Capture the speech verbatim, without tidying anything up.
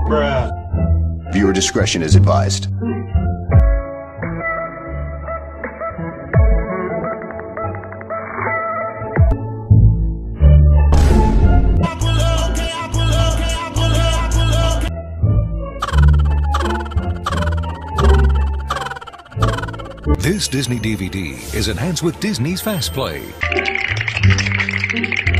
Bruh. Viewer discretion is advised. This Disney D V D is enhanced with Disney's Fast Play.